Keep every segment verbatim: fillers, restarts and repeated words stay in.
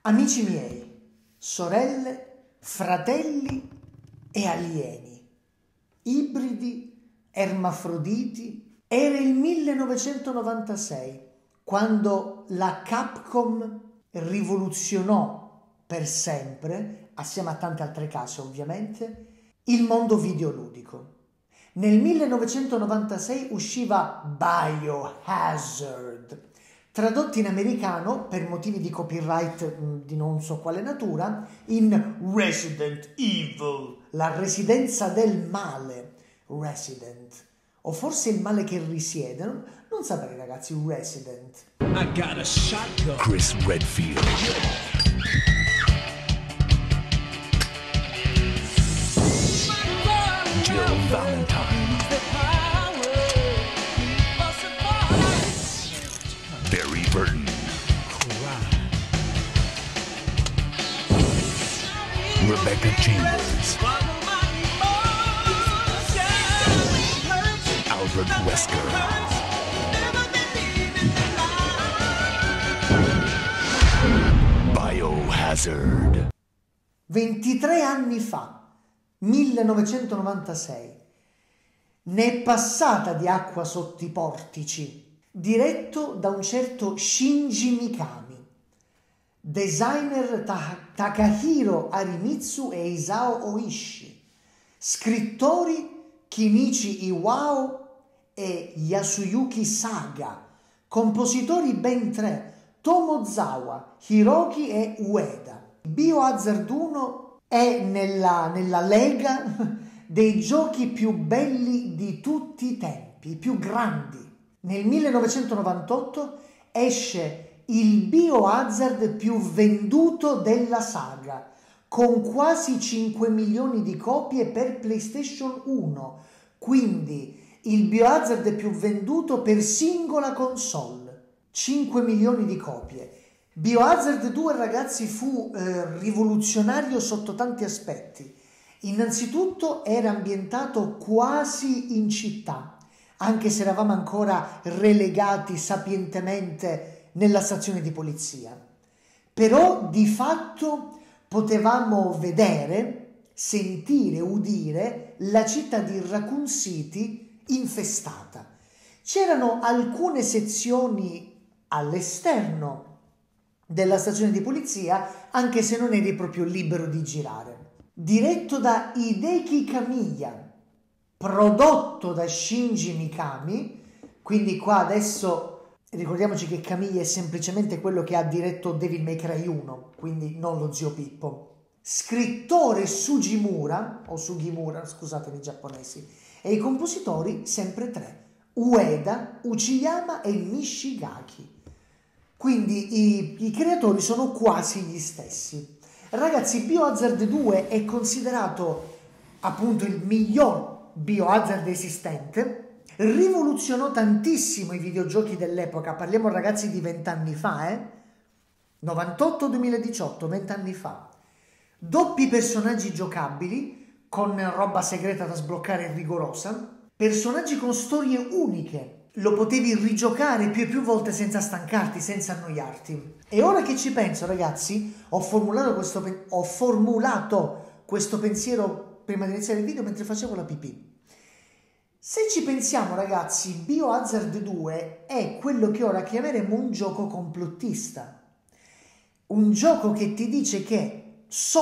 Amici miei, sorelle, fratelli e alieni, ibridi, ermafroditi, era il millenovecentonovantasei quando la Capcom rivoluzionò per sempre, assieme a tante altre case ovviamente, il mondo videoludico. Nel millenovecentonovantasei usciva Biohazard, tradotto in americano, per motivi di copyright mh, di non so quale natura, in Resident Evil, la residenza del male, Resident, o forse il male che risiede, non, non saprei ragazzi, Resident. I got a shotgun. Chris Redfield. Jill Valentine. Barry Burton. Rebecca Chambers. Albert Wesker. Biohazard. ventitré anni fa, millenovecentonovantasei, ne è passata di acqua sotto i portici, diretto da un certo Shinji Mikami, designer Ta- Takahiro Arimitsu e Isao Oishi, scrittori Kinichi Iwao e Yasuyuki Saga, compositori ben tre, Tomozawa, Hiroki e Ueda. Biohazard uno è nella, nella lega dei giochi più belli di tutti i tempi, i più grandi. Nel millenovecentonovantotto esce il Biohazard più venduto della saga, con quasi cinque milioni di copie per PlayStation uno, quindi il Biohazard più venduto per singola console, cinque milioni di copie. Biohazard due, ragazzi, fu eh, rivoluzionario sotto tanti aspetti. Innanzitutto era ambientato quasi in città, anche se eravamo ancora relegati sapientemente nella stazione di polizia. Però di fatto potevamo vedere, sentire, udire la città di Raccoon City infestata. C'erano alcune sezioni all'esterno della stazione di polizia, anche se non eri proprio libero di girare. Diretto da Hideki Kamiya, prodotto da Shinji Mikami, quindi qua adesso ricordiamoci che Kamiya è semplicemente quello che ha diretto Devil May Cry uno, quindi non lo zio Pippo. Scrittore Sugimura, o Sugimura, scusatemi i giapponesi, e i compositori sempre tre, Ueda, Uchiyama e Nishigaki. Quindi i, i creatori sono quasi gli stessi. Ragazzi, Biohazard due è considerato appunto il miglior Biohazard esistente, rivoluzionò tantissimo i videogiochi dell'epoca, parliamo ragazzi di vent'anni fa, eh? novantotto duemiladiciotto, vent'anni fa. Doppi personaggi giocabili, con roba segreta da sbloccare rigorosa, personaggi con storie uniche, lo potevi rigiocare più e più volte senza stancarti, senza annoiarti. E ora che ci penso, ragazzi, ho formulato questo, pen- ho formulato questo pensiero prima di iniziare il video mentre facevo la pipì. Se ci pensiamo, ragazzi, Biohazard due è quello che ora chiameremo un gioco complottista. Un gioco che ti dice che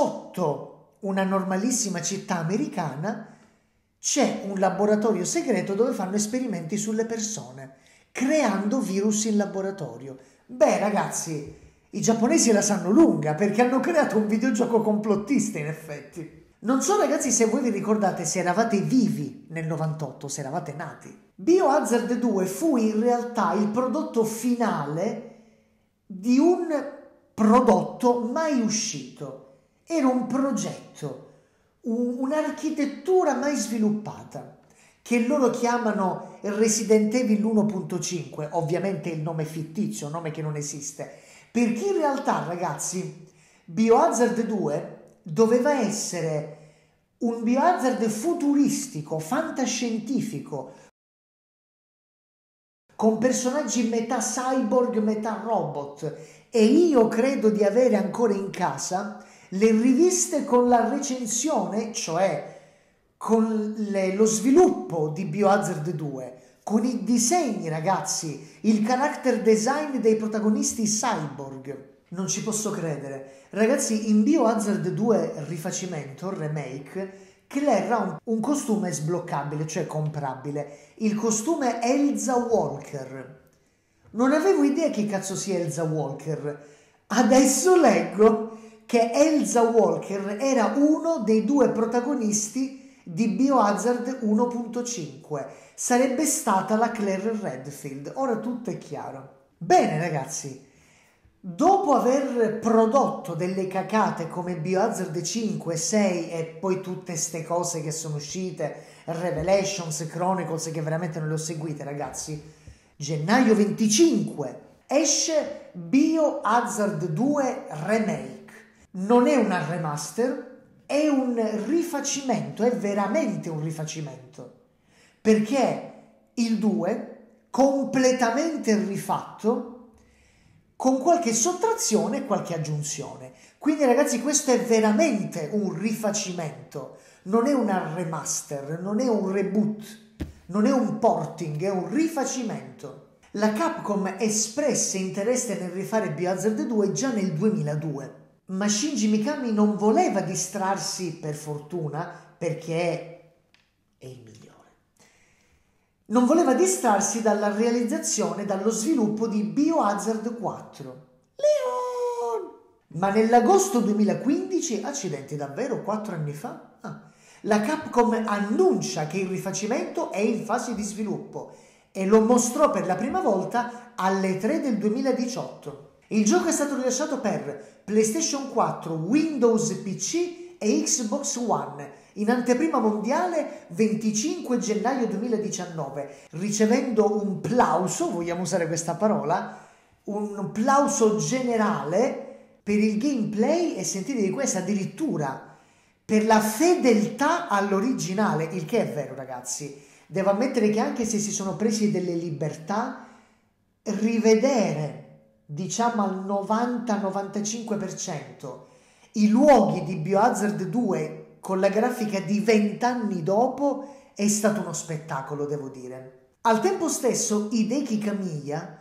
sotto una normalissima città americana c'è un laboratorio segreto dove fanno esperimenti sulle persone, creando virus in laboratorio. Beh, ragazzi, i giapponesi la sanno lunga perché hanno creato un videogioco complottista, in effetti. Non so, ragazzi, se voi vi ricordate, se eravate vivi nel novantotto, se eravate nati. Biohazard due fu in realtà il prodotto finale di un prodotto mai uscito. Era un progetto, un'architettura mai sviluppata, che loro chiamano Resident Evil uno punto cinque, ovviamente il nome fittizio, nome che non esiste, perché in realtà, ragazzi, Biohazard due doveva essere un Biohazard futuristico, fantascientifico, con personaggi metà cyborg, metà robot, e io credo di avere ancora in casa le riviste con la recensione, cioè con le, lo sviluppo di Biohazard due, con i disegni, ragazzi, il character design dei protagonisti cyborg. Non ci posso credere. Ragazzi, in Biohazard due rifacimento, remake, Claire ha un, un costume sbloccabile, cioè comprabile. Il costume Elsa Walker. Non avevo idea chi cazzo sia Elsa Walker. Adesso leggo che Elsa Walker era uno dei due protagonisti di Biohazard uno punto cinque. Sarebbe stata la Claire Redfield. Ora tutto è chiaro. Bene, ragazzi. Dopo aver prodotto delle cacate come Biohazard cinque, sei e poi tutte ste cose che sono uscite, Revelations, Chronicles, che veramente non le ho seguite, ragazzi, gennaio venticinque esce Biohazard due Remake. Non è una remaster, è un rifacimento, è veramente un rifacimento, perché il due, completamente rifatto, con qualche sottrazione e qualche aggiunzione. Quindi, ragazzi, questo è veramente un rifacimento, non è una remaster, non è un reboot, non è un porting, è un rifacimento. La Capcom espresse interesse nel rifare Biohazard due già nel duemiladue, ma Shinji Mikami non voleva distrarsi, per fortuna, perché è il migliore. Non voleva distrarsi dalla realizzazione, dallo sviluppo di Biohazard quattro. Leon! Ma nell'agosto duemilaquindici, accidenti davvero, quattro anni fa, ah, la Capcom annuncia che il rifacimento è in fase di sviluppo e lo mostrò per la prima volta alle tre del duemiladiciotto. Il gioco è stato rilasciato per PlayStation quattro, Windows P C e Xbox One in anteprima mondiale venticinque gennaio duemiladiciannove, ricevendo un plauso, vogliamo usare questa parola, un plauso generale per il gameplay e, sentite di questo, addirittura per la fedeltà all'originale, il che è vero, ragazzi. Devo ammettere che anche se si sono presi delle libertà, rivedere, diciamo al novanta novantacinque per cento, i luoghi di Biohazard due con la grafica di vent'anni dopo è stato uno spettacolo, devo dire. Al tempo stesso Hideki Kamiya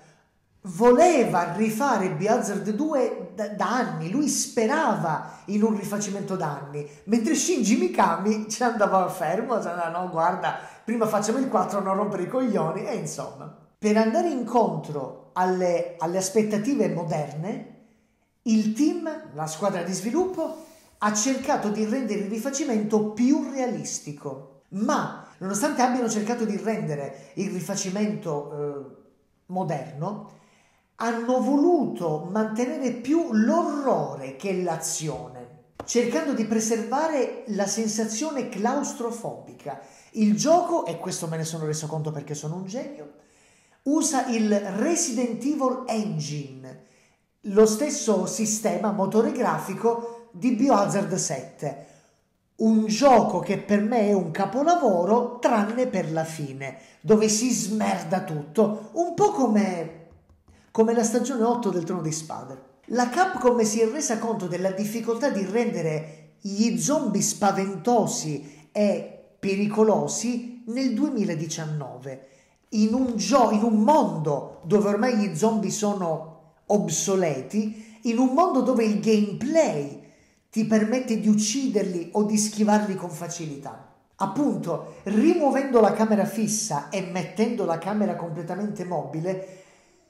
voleva rifare Biohazard due da, da anni, lui sperava in un rifacimento da anni, mentre Shinji Mikami ci andava fermo, cioè, no, guarda, prima facciamo il quattro, non rompere i coglioni, e insomma. Per andare incontro alle, alle aspettative moderne, il team, la squadra di sviluppo, ha cercato di rendere il rifacimento più realistico, ma nonostante abbiano cercato di rendere il rifacimento eh, moderno, hanno voluto mantenere più l'orrore che l'azione, cercando di preservare la sensazione claustrofobica. Il gioco, e questo me ne sono reso conto perché sono un genio, usa il Resident Evil Engine, lo stesso sistema motore grafico di Biohazard sette, un gioco che per me è un capolavoro tranne per la fine, dove si smerda tutto, un po' come, come la stagione otto del Trono di Spade. La Capcom si è resa conto della difficoltà di rendere gli zombie spaventosi e pericolosi nel duemiladiciannove, in un, gio- in un mondo dove ormai gli zombie sono obsoleti, in un mondo dove il gameplay ti permette di ucciderli o di schivarli con facilità. Appunto, rimuovendo la camera fissa e mettendo la camera completamente mobile,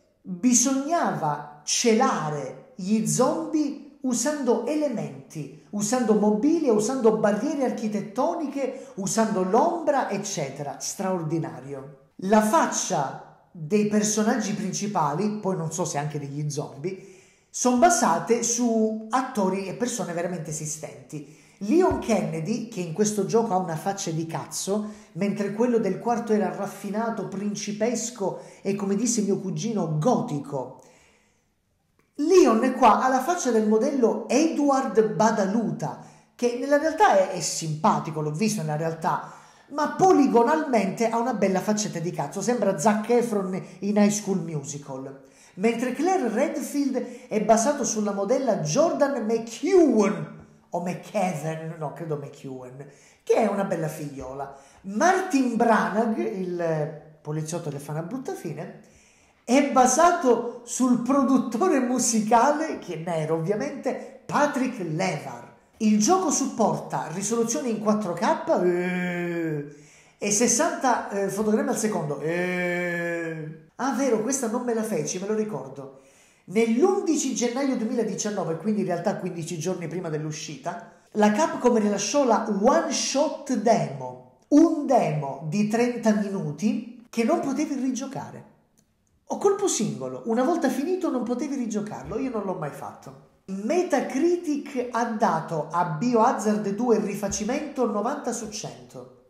bisognava celare gli zombie usando elementi, usando mobilia, usando barriere architettoniche, usando l'ombra, eccetera. Straordinario. La faccia dei personaggi principali, poi non so se anche degli zombie, sono basate su attori e persone veramente esistenti. Leon Kennedy, che in questo gioco ha una faccia di cazzo, mentre quello del quarto era raffinato, principesco e, come disse mio cugino, gotico. Leon qua ha la faccia del modello Edward Badaluta, che nella realtà è, è simpatico, l'ho visto nella realtà, ma poligonalmente ha una bella faccetta di cazzo, sembra Zac Efron in High School Musical. mentre Claire Redfield è basato sulla modella Jordan McEwen, o McEwen, no, credo McEwen, che è una bella figliola. Martin Branagh, il poliziotto che fa una brutta fine, è basato sul produttore musicale, che è nero ovviamente, Patrick Levar. Il gioco supporta risoluzione in quattro K eh, e sessanta eh, fotogrammi al secondo. Eh. Ah, vero, questa non me la feci, me lo ricordo. Nell'undici gennaio duemiladiciannove, quindi in realtà quindici giorni prima dell'uscita, la Capcom rilasciò la One Shot Demo, un demo di trenta minuti che non potevi rigiocare. O colpo singolo, una volta finito non potevi rigiocarlo, io non l'ho mai fatto. Metacritic ha dato a Biohazard due il rifacimento novanta su cento,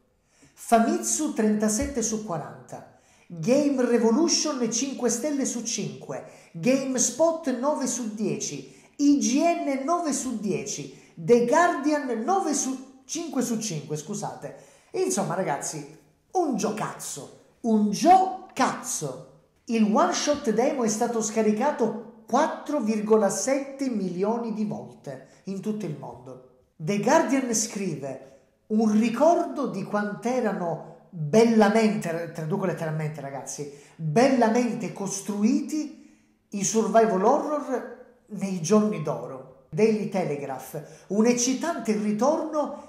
Famitsu trentasette su quaranta, Game Revolution cinque stelle su cinque, GameSpot nove su dieci, I G N nove su dieci, The Guardian nove su cinque su cinque, scusate. Insomma ragazzi, un giocazzo, un giocazzo. Il One Shot Demo è stato scaricato quattro virgola sette milioni di volte in tutto il mondo. The Guardian scrive: un ricordo di quant'erano bellamente, traduco letteralmente ragazzi, bellamente costruiti i survival horror nei giorni d'oro. Daily Telegraph: un eccitante ritorno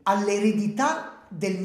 all'eredità del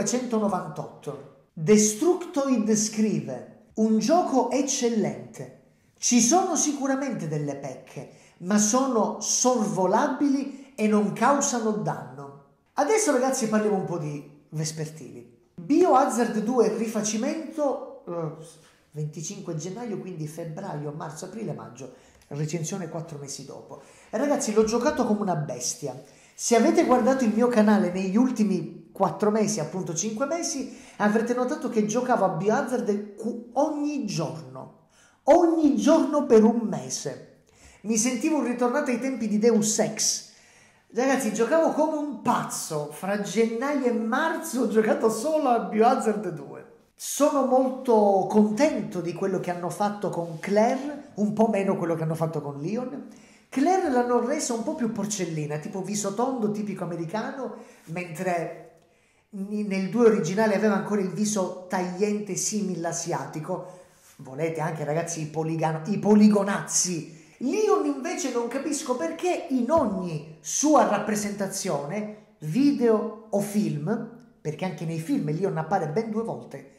millenovecentonovantotto. Destructoid scrive: un gioco eccellente. Ci sono sicuramente delle pecche, ma sono sorvolabili e non causano danno. Adesso ragazzi parliamo un po' di vespertili. Biohazard due rifacimento uh, venticinque gennaio, quindi febbraio, marzo, aprile, maggio, recensione quattro mesi dopo. E ragazzi, l'ho giocato come una bestia. Se avete guardato il mio canale negli ultimi quattro mesi, appunto cinque mesi, avrete notato che giocavo a Biohazard ogni giorno. Ogni giorno per un mese. Mi sentivo ritornato ai tempi di Deus Ex. Ragazzi, giocavo come un pazzo. Fra gennaio e marzo ho giocato solo a Biohazard due. Sono molto contento di quello che hanno fatto con Claire, un po' meno quello che hanno fatto con Leon. Claire l'hanno resa un po' più porcellina, tipo viso tondo, tipico americano, mentre nel due originale aveva ancora il viso tagliente simile asiatico. Volete anche ragazzi i, poligano, i poligonazzi. Leon invece non capisco perché in ogni sua rappresentazione, video o film, perché anche nei film Leon appare ben due volte,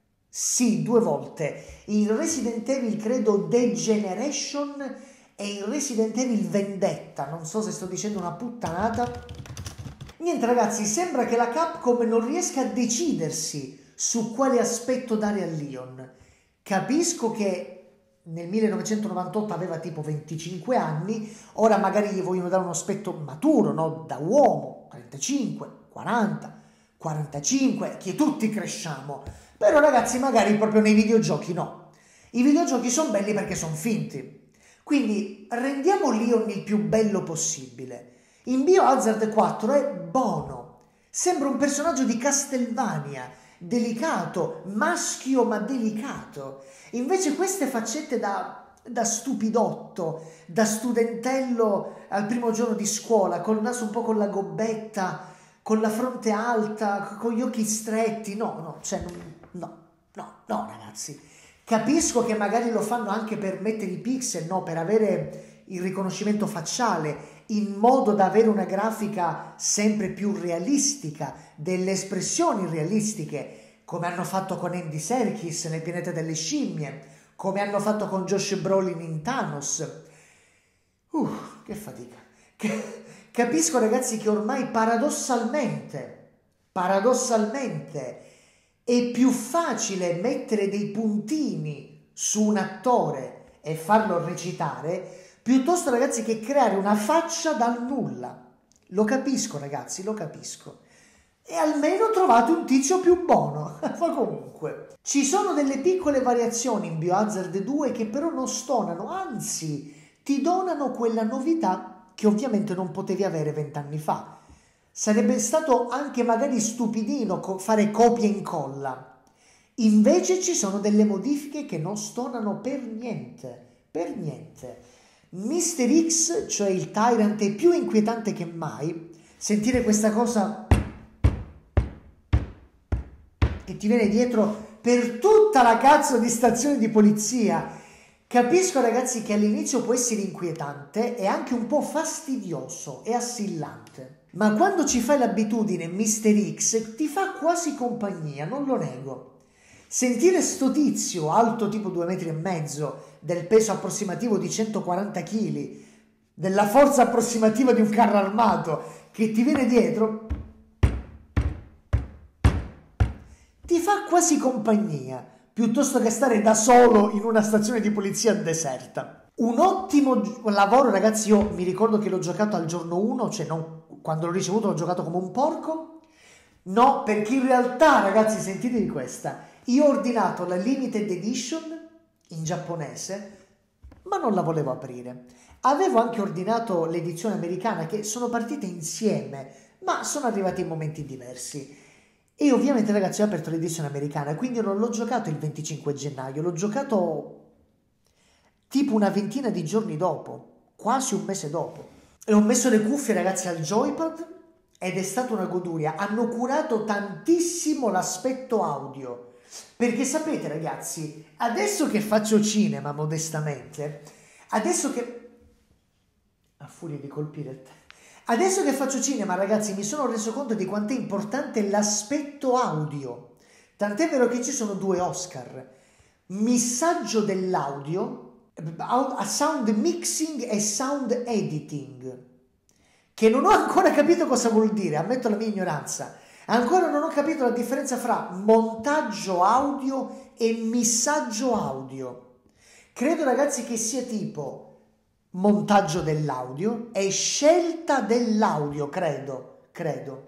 sì, due volte, in Resident Evil credo The Generation e in Resident Evil Vendetta, non so se sto dicendo una puttanata. Niente ragazzi, sembra che la Capcom non riesca a decidersi su quale aspetto dare a Leon. Capisco che nel millenovecentonovantotto aveva tipo venticinque anni, ora magari gli vogliono dare uno aspetto maturo, no? Da uomo, trentacinque, quaranta, quarantacinque, che tutti cresciamo. Però ragazzi magari proprio nei videogiochi no. I videogiochi sono belli perché sono finti. Quindi rendiamo Leon il più bello possibile. In Biohazard quattro è Bono. Sembra un personaggio di Castlevania. Delicato, maschio ma delicato. Invece queste faccette da, da stupidotto, da studentello al primo giorno di scuola, col naso un po' con la gobbetta, con la fronte alta, con gli occhi stretti, no, no, cioè, no, no, no ragazzi. Capisco che magari lo fanno anche per mettere i pixel, no, per avere il riconoscimento facciale, in modo da avere una grafica sempre più realistica, delle espressioni realistiche, come hanno fatto con Andy Serkis nel Pianeta delle Scimmie, come hanno fatto con Josh Brolin in Thanos. Uh, che fatica. Capisco ragazzi che ormai paradossalmente, paradossalmente, è più facile mettere dei puntini su un attore e farlo recitare, piuttosto ragazzi che creare una faccia dal nulla. Lo capisco ragazzi, lo capisco. E almeno trovate un tizio più buono. Ma comunque, ci sono delle piccole variazioni in Biohazard due che però non stonano, anzi ti donano quella novità che ovviamente non potevi avere vent'anni fa. Sarebbe stato anche magari stupidino fare copia e incolla. Invece ci sono delle modifiche che non stonano per niente. Per niente. mister X, cioè il Tyrant, è più inquietante che mai. Sentire questa cosa che ti viene dietro per tutta la cazzo di stazione di polizia. Capisco, ragazzi, che all'inizio può essere inquietante e anche un po' fastidioso e assillante. Ma quando ci fai l'abitudine, mister X ti fa quasi compagnia, non lo nego. Sentire sto tizio, alto tipo due metri e mezzo, del peso approssimativo di centoquaranta chili, della forza approssimativa di un carro armato, che ti viene dietro, ti fa quasi compagnia, piuttosto che stare da solo in una stazione di polizia deserta. Un ottimo lavoro, ragazzi. Io mi ricordo che l'ho giocato al giorno uno, cioè non, quando l'ho ricevuto l'ho giocato come un porco. No, perché in realtà, ragazzi, sentitevi questa. Io ho ordinato la Limited Edition in giapponese, ma non la volevo aprire. Avevo anche ordinato l'edizione americana, che sono partite insieme, ma sono arrivate in momenti diversi. E ovviamente, ragazzi, ho aperto l'edizione americana, quindi non l'ho giocato il venticinque gennaio, l'ho giocato tipo una ventina di giorni dopo, quasi un mese dopo. E ho messo le cuffie, ragazzi, al joypad ed è stata una goduria. Hanno curato tantissimo l'aspetto audio. Perché sapete, ragazzi, adesso che faccio cinema, modestamente, adesso che... a furia di colpire te... Adesso che faccio cinema, ragazzi, mi sono reso conto di quanto è importante l'aspetto audio. Tant'è vero che ci sono due Oscar. Missaggio dell'audio, sound mixing e sound editing, che non ho ancora capito cosa vuol dire, ammetto la mia ignoranza. Ancora non ho capito la differenza fra montaggio audio e missaggio audio. Credo, ragazzi, che sia tipo montaggio dell'audio e scelta dell'audio, credo, credo.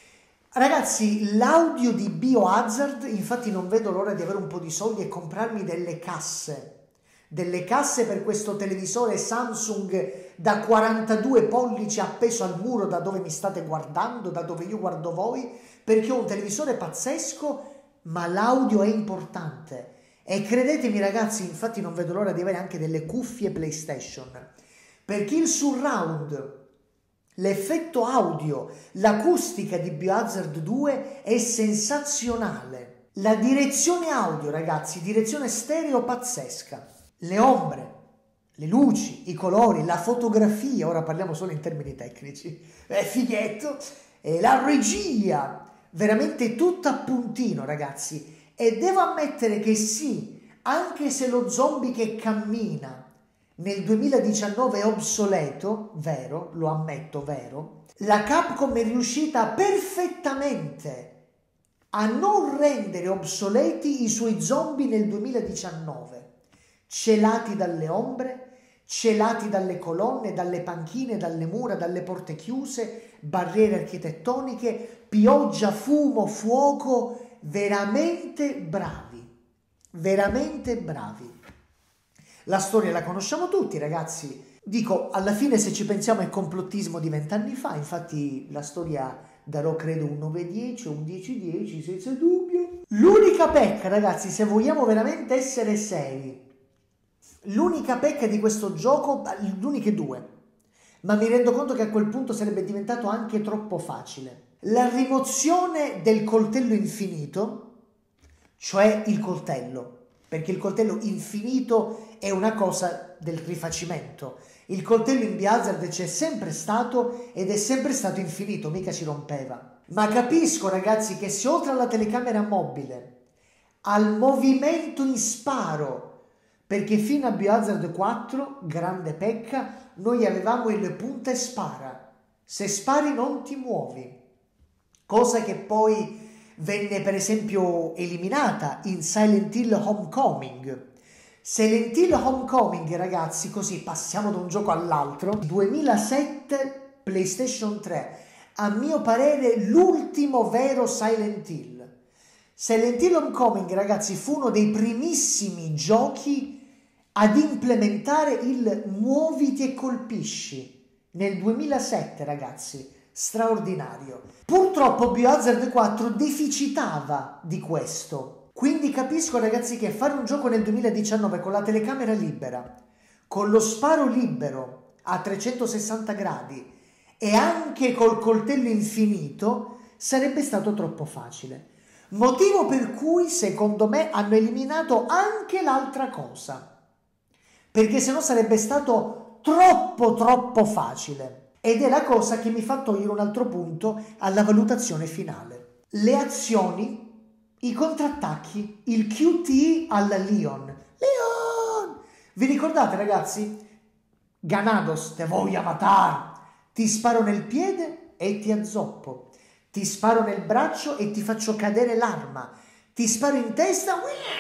Ragazzi, l'audio di Biohazard, infatti non vedo l'ora di avere un po' di soldi e comprarmi delle casse, delle casse per questo televisore Samsung da quarantadue pollici appeso al muro da dove mi state guardando, da dove io guardo voi, perché ho un televisore pazzesco, ma l'audio è importante. E credetemi, ragazzi, infatti non vedo l'ora di avere anche delle cuffie PlayStation, perché il surround, l'effetto audio, l'acustica di Biohazard due è sensazionale. La direzione audio, ragazzi, direzione stereo pazzesca. Le ombre, le luci, i colori, la fotografia, ora parliamo solo in termini tecnici, è fighetto, e la regia, veramente tutto a puntino, ragazzi. E devo ammettere che sì, anche se lo zombie che cammina nel duemiladiciannove è obsoleto, vero, lo ammetto, vero, la Capcom è riuscita perfettamente a non rendere obsoleti i suoi zombie nel duemiladiciannove, celati dalle ombre, celati dalle colonne, dalle panchine, dalle mura, dalle porte chiuse, barriere architettoniche, pioggia, fumo, fuoco. Veramente bravi, veramente bravi. La storia la conosciamo tutti, ragazzi. Dico, alla fine, se ci pensiamo, è complottismo di vent'anni fa. Infatti la storia darò credo un nove dieci o un dieci dieci senza dubbio. L'unica pecca, ragazzi, se vogliamo veramente essere seri, l'unica pecca di questo gioco, le uniche due, ma mi rendo conto che a quel punto sarebbe diventato anche troppo facile. La rimozione del coltello infinito, cioè il coltello, perché il coltello infinito è una cosa del rifacimento. Il coltello in Biohazard c'è sempre stato ed è sempre stato infinito, mica si rompeva. Ma capisco, ragazzi, che se oltre alla telecamera mobile, al movimento in sparo, perché fino a Biohazard quattro, grande pecca, noi avevamo il punta e spara. Se spari non ti muovi. Cosa che poi venne per esempio eliminata in Silent Hill Homecoming. Silent Hill Homecoming, ragazzi, così passiamo da un gioco all'altro, duemilasette PlayStation tre, a mio parere l'ultimo vero Silent Hill. Silent Hill Homecoming, ragazzi, fu uno dei primissimi giochi ad implementare il muoviti e colpisci nel duemilasette, ragazzi. Straordinario. Purtroppo Biohazard quattro deficitava di questo, quindi capisco, ragazzi, che fare un gioco nel duemiladiciannove con la telecamera libera, con lo sparo libero a trecentosessanta gradi e anche col coltello infinito sarebbe stato troppo facile. Motivo per cui, secondo me, hanno eliminato anche l'altra cosa, perché sennò sarebbe stato troppo troppo facile. Ed è la cosa che mi fa togliere un altro punto alla valutazione finale. Le azioni, i contrattacchi, il Q T alla Leon. Leon! Vi ricordate, ragazzi? Ganados, te voglio matar. Ti sparo nel piede e ti azzoppo. Ti sparo nel braccio e ti faccio cadere l'arma. Ti sparo in testa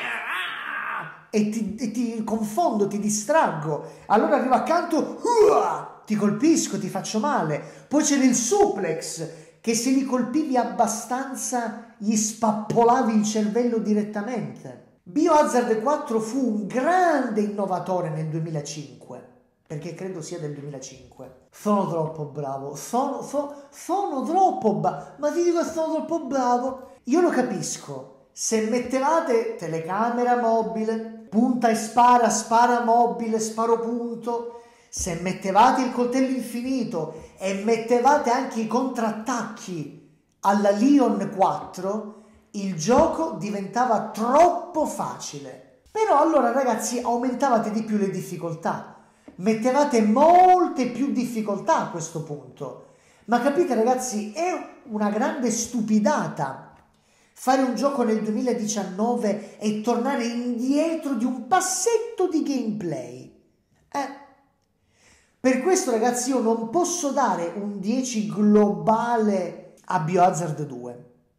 e ti, e ti confondo, ti distraggo. Allora arrivo accanto, ti colpisco, ti faccio male. Poi c'è il suplex, che se li colpivi abbastanza gli spappolavi il cervello direttamente. Biohazard quattro fu un grande innovatore nel duemilacinque. Perché credo sia del duemilacinque. Sono troppo bravo, sono, so, sono troppo bravo, ma ti dico che sono troppo bravo. Io lo capisco, se mettevate telecamera mobile, punta e spara, spara mobile, sparo punto, se mettevate il coltello infinito e mettevate anche i contrattacchi alla Leon quattro, il gioco diventava troppo facile. Però allora, ragazzi, aumentavate di più le difficoltà. Mettevate molte più difficoltà a questo punto. Ma capite, ragazzi, è una grande stupidata fare un gioco nel duemiladiciannove e tornare indietro di un passetto di gameplay. Eh. Per questo, ragazzi, io non posso dare un dieci globale a Biohazard due.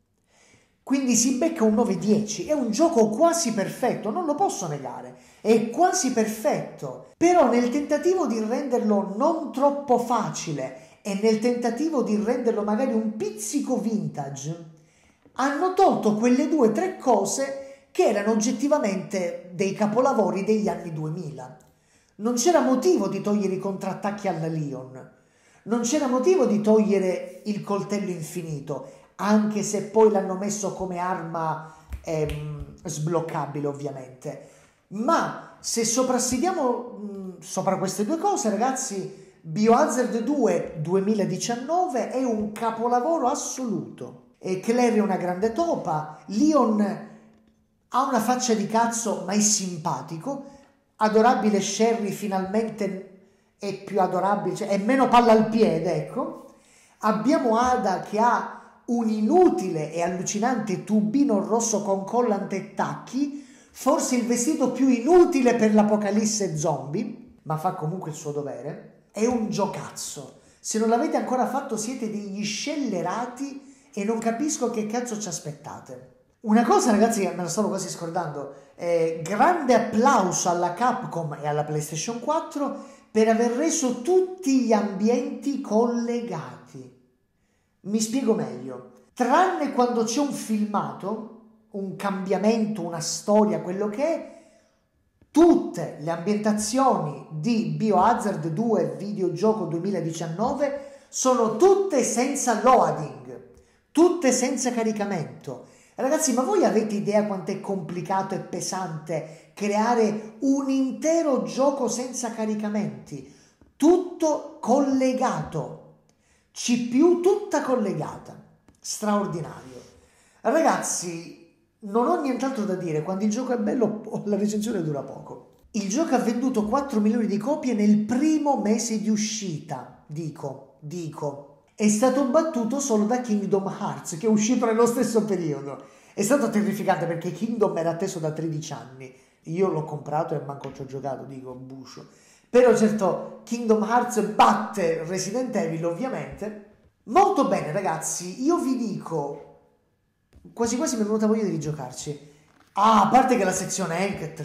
Quindi si becca un nove dieci, è un gioco quasi perfetto, non lo posso negare, è quasi perfetto. Però nel tentativo di renderlo non troppo facile e nel tentativo di renderlo magari un pizzico vintage, hanno tolto quelle due o tre cose che erano oggettivamente dei capolavori degli anni duemila. Non c'era motivo di togliere i contrattacchi alla Leon, non c'era motivo di togliere il coltello infinito, anche se poi l'hanno messo come arma ehm, sbloccabile ovviamente. Ma se soprassidiamo mh, sopra queste due cose, ragazzi, Biohazard due duemiladiciannove è un capolavoro assoluto. E Claire è una grande topa, Leon ha una faccia di cazzo ma è simpatico, adorabile Sherry finalmente è più adorabile, cioè è meno palla al piede, ecco. Abbiamo Ada che ha un inutile e allucinante tubino rosso con collant e tacchi, forse il vestito più inutile per l'apocalisse zombie, ma fa comunque il suo dovere. È un giocazzo. Se non l'avete ancora fatto siete degli scellerati e non capisco che cazzo ci aspettate. Una cosa, ragazzi, me la stavo quasi scordando, eh, grande applauso alla Capcom e alla PlayStation quattro per aver reso tutti gli ambienti collegati. Mi spiego meglio. Tranne quando c'è un filmato, un cambiamento, una storia, quello che è, tutte le ambientazioni di Biohazard due videogioco duemiladiciannove sono tutte senza loading, tutte senza caricamento. Ragazzi, ma voi avete idea quanto è complicato e pesante creare un intero gioco senza caricamenti? Tutto collegato. C P U tutta collegata. Straordinario. Ragazzi, non ho nient'altro da dire. Quando il gioco è bello, la recensione dura poco. Il gioco ha venduto quattro milioni di copie nel primo mese di uscita. Dico, dico. È stato battuto solo da Kingdom Hearts, che è uscito nello stesso periodo. È stato terrificante perché Kingdom era atteso da tredici anni. Io l'ho comprato e manco ci ho giocato, dico, buscio. Però certo, Kingdom Hearts batte Resident Evil, ovviamente. Molto bene, ragazzi, io vi dico, quasi quasi mi è venuta voglia di rigiocarci. Ah, a parte che la sezione Hank,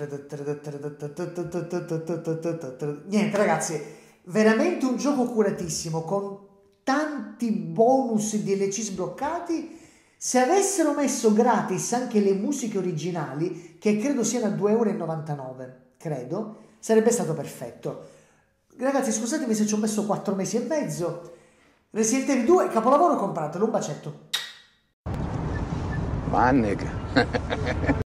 niente, ragazzi, veramente un gioco curatissimo, con tanti bonus D L C sbloccati. Se avessero messo gratis anche le musiche originali, che credo siano a due e novantanove euro, credo, sarebbe stato perfetto. Ragazzi, scusatemi se ci ho messo quattro mesi e mezzo. Resident Evil due, capolavoro, compratelo, un bacetto. My nigga.